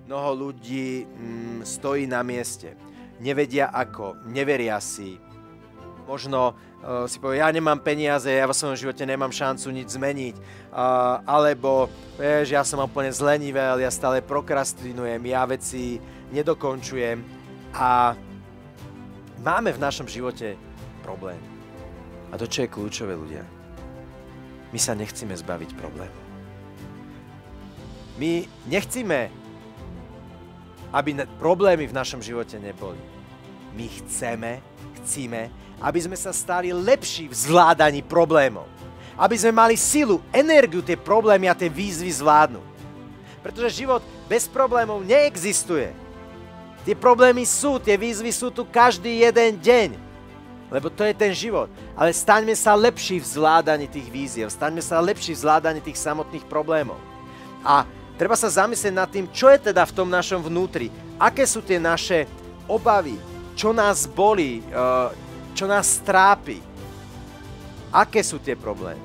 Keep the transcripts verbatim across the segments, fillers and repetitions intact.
Mnoho ľudí mm, stojí na mieste. Nevedia ako, neveria si. Možno uh, si povie, ja nemám peniaze, ja vo svojom živote nemám šancu nič zmeniť. Uh, alebo, vieš, ja som úplne zlenivel, ja stále prokrastinujem, ja veci nedokončujem. A máme v našom živote problém. A to, čo je kľúčové, ľudia, my sa nechceme zbaviť problému. My nechceme, aby problémy v našom živote neboli. My chceme, chceme, aby sme sa stali lepší v zvládaní problémov. Aby sme mali silu, energiu tie problémy a tie výzvy zvládnuť. Pretože život bez problémov neexistuje. Tie problémy sú, tie výzvy sú tu každý jeden deň. Lebo to je ten život. Ale staňme sa lepší v zvládaní tých výziev. Staňme sa lepší v zvládaní tých samotných problémov. A treba sa zamyslieť nad tým, čo je teda v tom našom vnútri. Aké sú tie naše obavy, čo nás bolí, čo nás trápi. Aké sú tie problémy?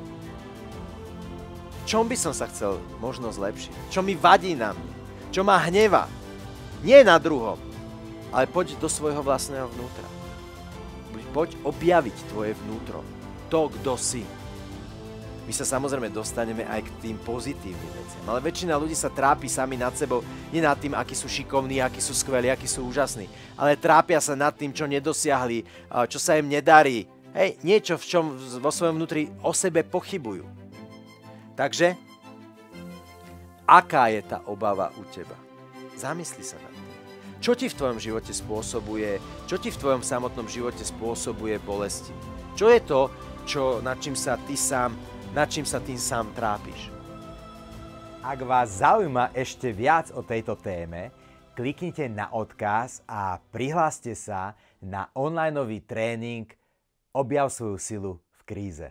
V čom by som sa chcel možno zlepšiť? Čo mi vadí na mne? Čo ma hnevá? Nie na druhom, ale poď do svojho vlastného vnútra. Poď objaviť tvoje vnútro. To, kto si. My sa samozrejme dostaneme aj k tým pozitívnym veciam. Ale väčšina ľudí sa trápi sami nad sebou, nie nad tým, akí sú šikovní, akí sú skvelí, akí sú úžasní, ale trápia sa nad tým, čo nedosiahli, čo sa im nedarí. Hej, niečo, v čom vo svojom vnútri o sebe pochybujú. Takže, aká je tá obava u teba? Zamysli sa nad tým. Čo ti v tvojom živote spôsobuje, čo ti v tvojom samotnom živote spôsobuje bolesti? Čo je to, čo, nad čím sa ty sám nad čím sa tým sám trápiš. Ak vás zaujíma ešte viac o tejto téme, kliknite na odkaz a prihláste sa na onlineový tréning Objav svoju silu v kríze.